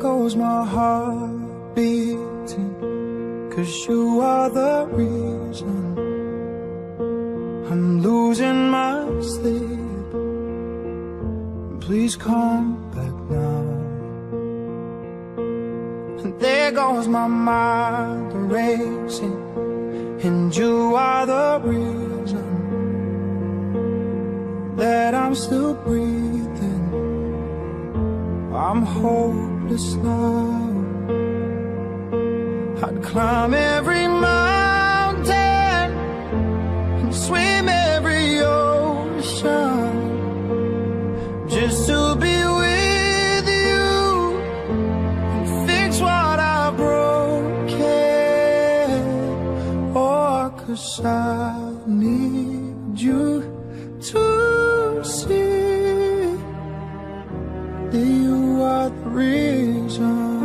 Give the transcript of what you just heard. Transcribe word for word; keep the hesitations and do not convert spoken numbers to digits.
goes my heart beating, 'cause you are the reason I'm losing my sleep. Please come back now. And there goes my mind racing, and you are the reason that I'm still breathing. I'm hopeless now. I'd climb every mountain and swim every ocean just to be with you and fix what I broken. Oh, 'cause I need you to see that you are the reason.